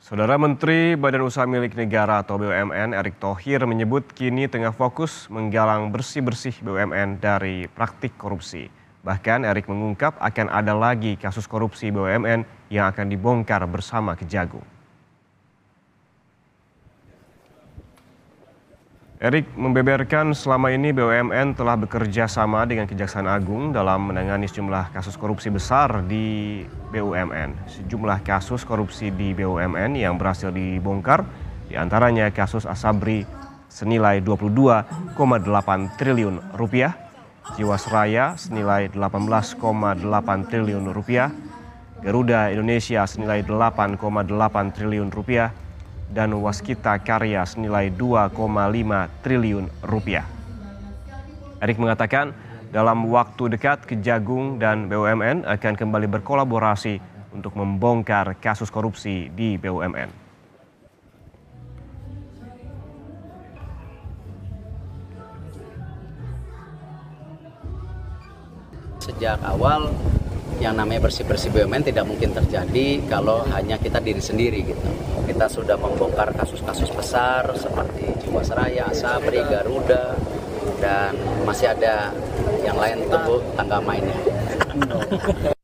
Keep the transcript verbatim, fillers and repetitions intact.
Saudara Menteri Badan Usaha Milik Negara atau B U M N Erick Thohir menyebut kini tengah fokus menggalang bersih-bersih B U M N dari praktik korupsi. Bahkan Erick mengungkap akan ada lagi kasus korupsi B U M N yang akan dibongkar bersama Kejagung. Erick membeberkan selama ini B U M N telah bekerja sama dengan Kejaksaan Agung dalam menangani sejumlah kasus korupsi besar di B U M N. Sejumlah kasus korupsi di B U M N yang berhasil dibongkar, diantaranya kasus Asabri senilai dua puluh dua koma delapan triliun rupiah, Jiwasraya senilai delapan belas koma delapan triliun rupiah, Garuda Indonesia senilai delapan koma delapan triliun rupiah, dan Waskita Karya senilai dua koma lima triliun rupiah. Erick mengatakan dalam waktu dekat Kejagung dan B U M N akan kembali berkolaborasi untuk membongkar kasus korupsi di B U M N. Sejak awal yang namanya bersih-bersih B U M N tidak mungkin terjadi kalau hanya kita diri sendiri gitu. Kita sudah membongkar kasus-kasus besar seperti Jiwasraya, Asabri, Garuda, dan masih ada yang lain tunggu tangga mainnya.